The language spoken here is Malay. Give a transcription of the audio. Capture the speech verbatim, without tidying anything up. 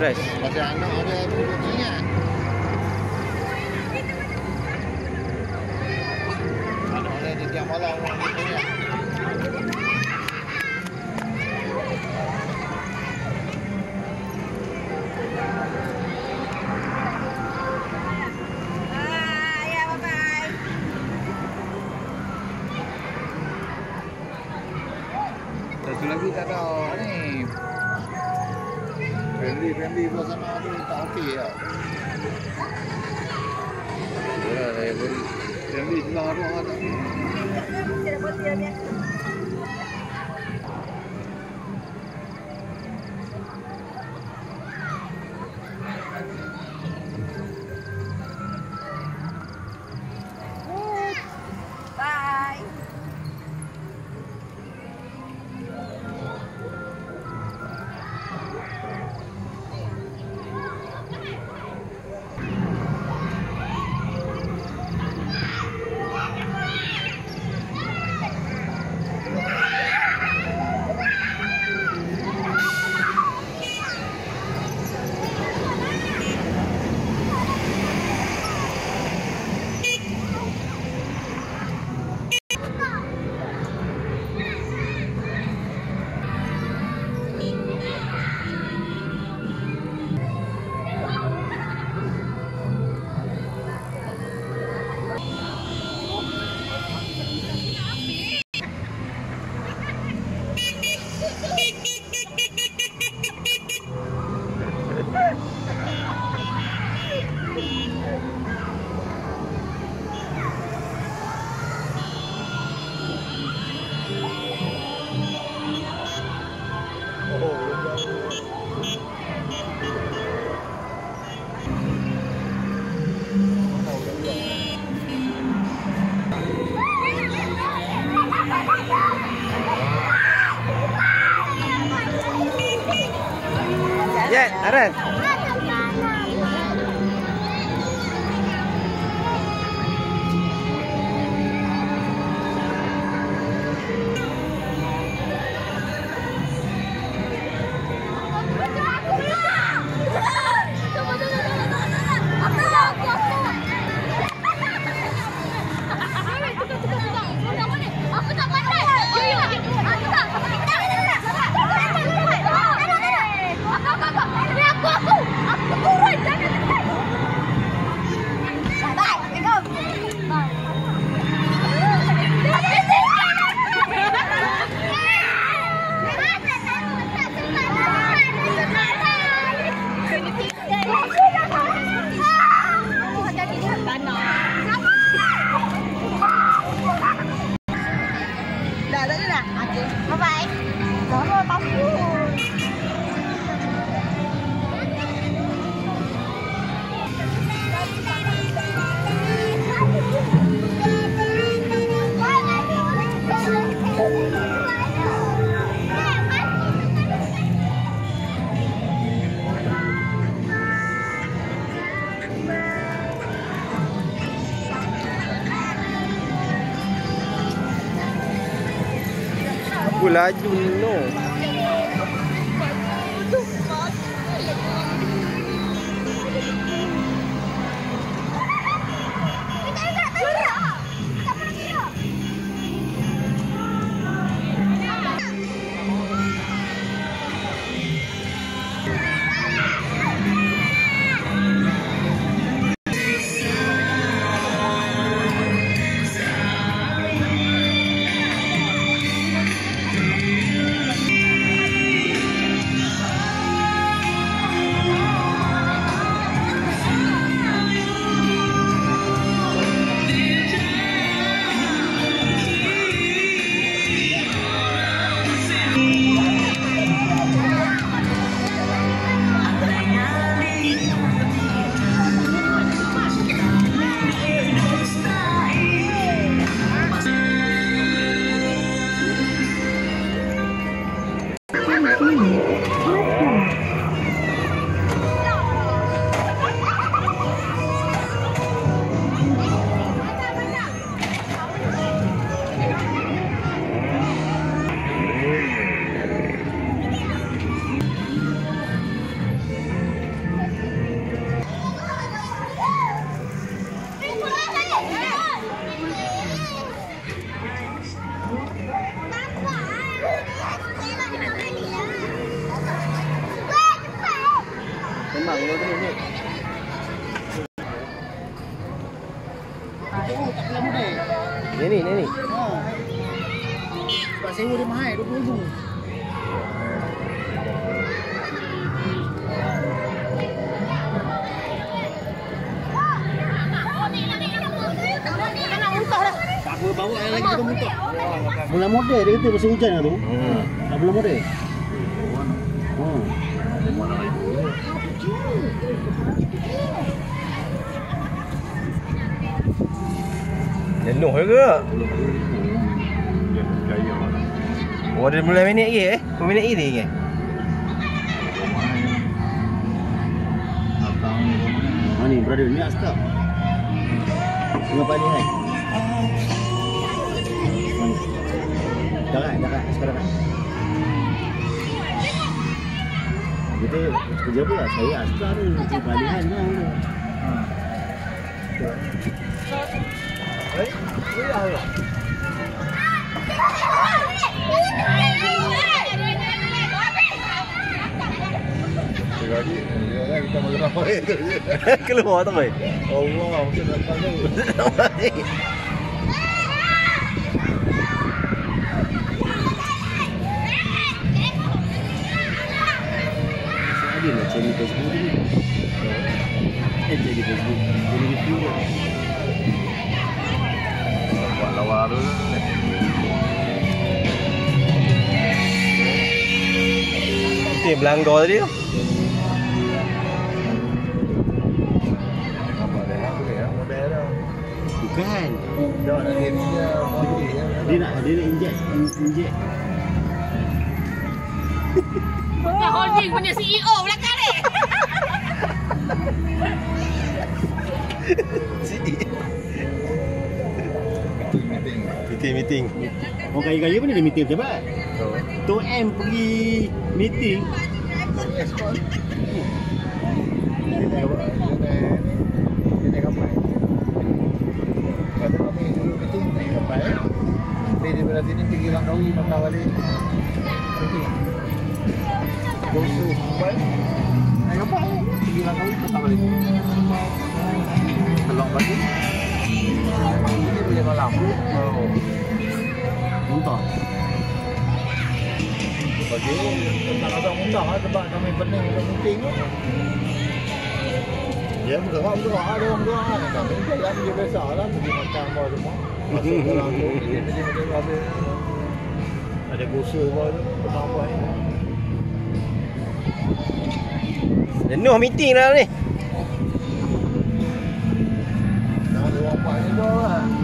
dress. Ada anak ada duduk ingat. Anak ada di tiap malam orang punya. Satu lagi tak tahu ni. Family family pula sana tu tak okey tau. Ya, saya pun family sebelah tu orang tak. Tidak boleh dia. Ya, Aren. Dah, dah, dah. Okey. Bye-bye. Sama tahu. Aku laju no. mahal tu ni. Oh, tak pula muda. Yang ni, yang ni. Ha. Sebab sewa dia mahal dua puluh ribu. Tak apa, bawa yang lagi kita muntah. Bulan model dia kata pasal hujan lah tu. Hmm. Tak bulan model. Hmm. Jenuh juga. Oh, ada bulan minit lagi eh? Berapa minit lagi ni? Ha ni, brother, ni nak stop. Tengok Pak Lihan. Jangan, jangan, sekarang kan. Kita kerja apa lah? Saya Astar tu, macam Pak Lihan lah. Eh, ni lah. Jadi, ya kita mau apa itu? Keluar tak baik? Allah, mesti datang tu. Ada lah channel Facebook ni. Eh, jadi Facebook. Jadi review lah. Buat lawar tu. Itu yang Belanggar tadi tu. Bukan. Dia nak dia dia Dia nak dia nak inject, inject. Punya holding punya C E O belakang ni. Meeting, meeting. Oh, kaya-kaya pun ada meeting pejabat. Tu M pergi meeting. Ini kapal. Kata kami dulu meeting naik kapal. Dia daripada sini pergi Langkawi patah balik. Pergi. Bosu kapal. Naik kapal pergi Langkawi patah balik. Kelong pagi. Ini boleh malam. Oh. Muntah. Pagi tak ada muntah lah sebab kami pening untuk meeting tu. Ya, bergerak bergerak ada orang bergerak kan. Kami jalan je biasa lah, pergi makan bawah semua. Masuk dalam tu, meeting-meeting habis. Ada gosa bawah tu, petang apa ni. Jenuh meeting lah ni. Nah, ada orang empat ni bawah lah.